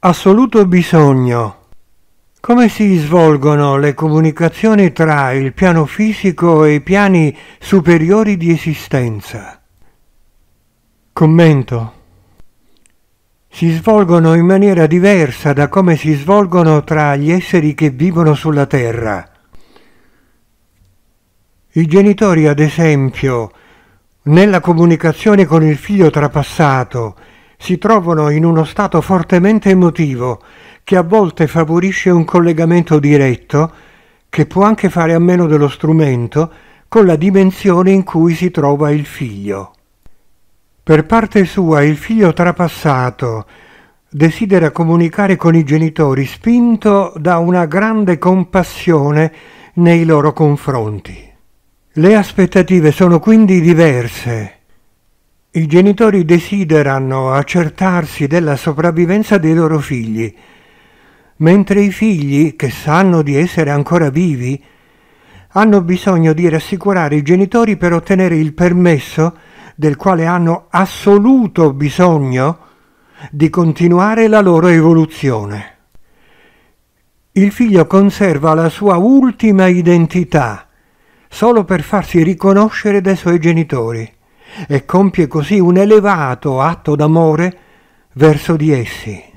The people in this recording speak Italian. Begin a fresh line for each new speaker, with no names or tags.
Assoluto bisogno. Come si svolgono le comunicazioni tra il piano fisico e i piani superiori di esistenza? Commento. Si svolgono in maniera diversa da come si svolgono tra gli esseri che vivono sulla Terra. I genitori, ad esempio, nella comunicazione con il figlio trapassato, si trovano in uno stato fortemente emotivo che a volte favorisce un collegamento diretto, che può anche fare a meno dello strumento, con la dimensione in cui si trova il figlio. Per parte sua, il figlio trapassato desidera comunicare con i genitori spinto da una grande compassione nei loro confronti. Le aspettative sono quindi diverse. I genitori desiderano accertarsi della sopravvivenza dei loro figli, mentre i figli, che sanno di essere ancora vivi, hanno bisogno di rassicurare i genitori per ottenere il permesso, del quale hanno assoluto bisogno, di continuare la loro evoluzione. Il figlio conserva la sua ultima identità, solo per farsi riconoscere dai suoi genitori, e compie così un elevato atto d'amore verso di essi.